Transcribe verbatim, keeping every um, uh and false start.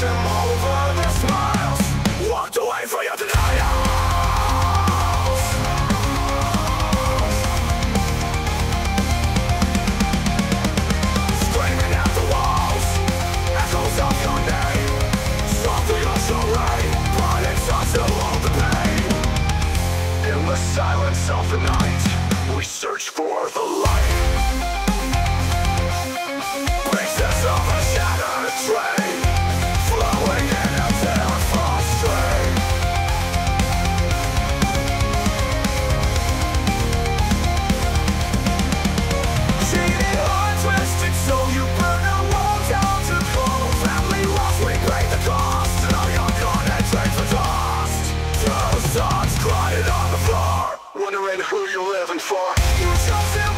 him over their smiles, walked away from your denials. Screaming at the walls, echoes of your name, song through your charade, but it's not to hold the pain. In the silence of the night, we search for the light. Pieces of a shattered train, flowing in a tearful stream. Cheated heart twisted, so you burn a wall down to cold. Family lost, we paid the cost. Now you're gonna trade for dust. Two thoughts crying on the floor, wondering who you're living for. You chose to